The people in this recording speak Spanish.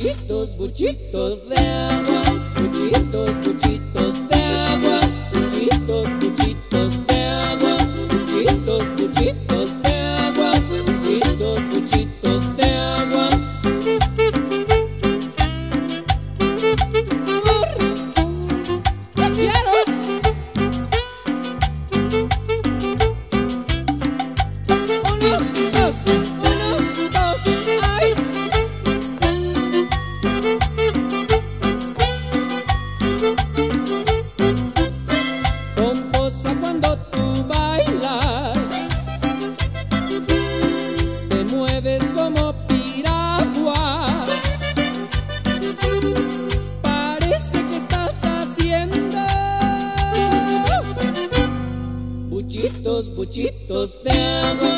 Buchitos, buchitos de agua, buchitos, buchitos de agua, buchitos, buchitos de agua, buchitos, buchitos de agua, buchitos, buchitos de agua. Amor, te quiero. Uno, dos, ay. Pomposa cuando tú bailas, te mueves como piragua. Parece que estás haciendo buchitos, buchitos de agua.